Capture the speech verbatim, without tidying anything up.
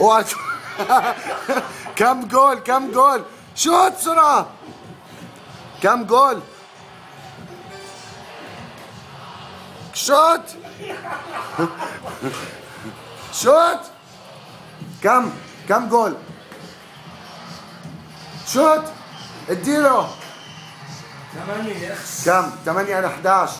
اوعى. كم جول كم جول؟ شوت بسرعة. كم جول؟ شوت. شوت. كم كم جول؟ شوت. اديله. ثمانية. كم؟ ثمانية على إحدى عشر.